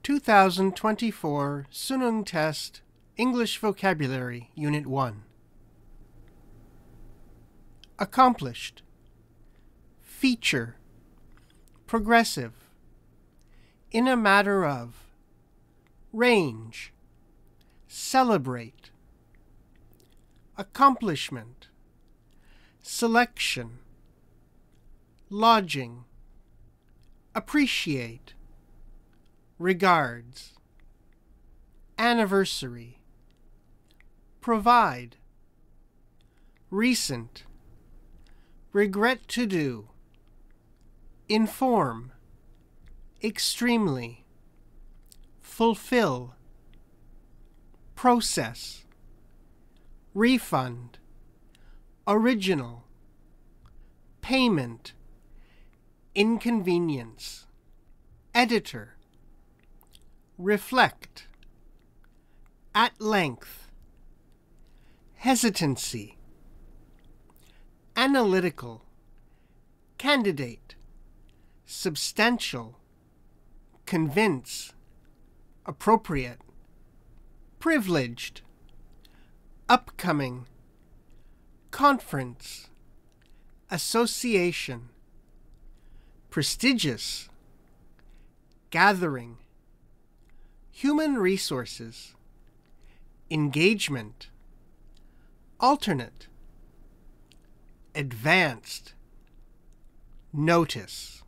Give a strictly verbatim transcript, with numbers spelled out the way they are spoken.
two thousand twenty-four Suning Test English Vocabulary Unit one. Accomplished, feature, progressive, in a matter of, range, celebrate, accomplishment, selection, lodging, appreciate, regards, anniversary, provide, recent, regret to do, inform, extremely, fulfill, process, refund, original, payment, inconvenience, editor, reflect, at length, hesitancy, analytical, candidate, substantial, convince, appropriate, privileged, upcoming, conference, association, prestigious, gathering, human resources, engagement, alternate, advanced, notice.